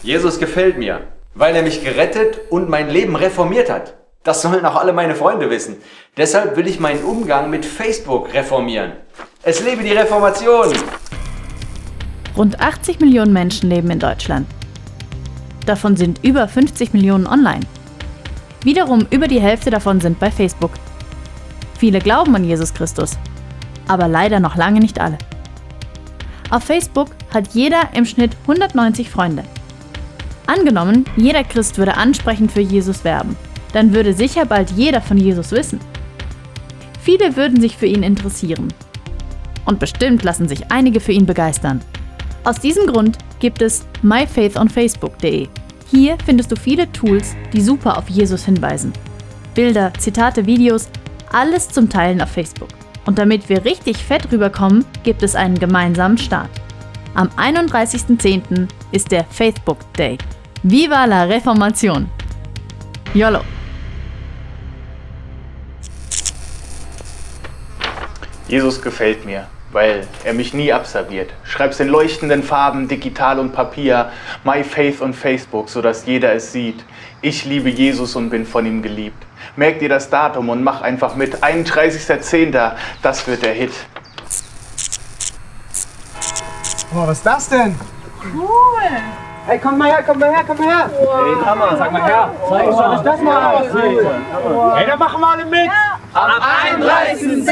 Jesus gefällt mir, weil er mich gerettet und mein Leben reformiert hat. Das sollen auch alle meine Freunde wissen. Deshalb will ich meinen Umgang mit Facebook reformieren. Es lebe die Reformation! Rund 80 Millionen Menschen leben in Deutschland. Davon sind über 50 Millionen online. Wiederum über die Hälfte davon sind bei Facebook. Viele glauben an Jesus Christus, aber leider noch lange nicht alle. Auf Facebook hat jeder im Schnitt 190 Freunde. Angenommen, jeder Christ würde ansprechend für Jesus werben, dann würde sicher bald jeder von Jesus wissen. Viele würden sich für ihn interessieren. Und bestimmt lassen sich einige für ihn begeistern. Aus diesem Grund gibt es myfaithonfacebook.de. Hier findest du viele Tools, die super auf Jesus hinweisen. Bilder, Zitate, Videos, alles zum Teilen auf Facebook. Und damit wir richtig fett rüberkommen, gibt es einen gemeinsamen Start. Am 31.10. ist der Facebook Day. Viva la Reformation! YOLO! Jesus gefällt mir, weil er mich nie abserviert. Schreib's in leuchtenden Farben, digital und Papier, My Faith on Facebook, sodass jeder es sieht. Ich liebe Jesus und bin von ihm geliebt. Merkt ihr das Datum und mach einfach mit. 31.10. Das wird der Hit. Oh, was ist das denn? Cool! Hey, komm mal her, komm mal her, komm mal her! Wow. Hey, Hammer, sag mal her! Schau euch das mal aus! Hey, da machen wir alle mit! Ja. Am 31.10.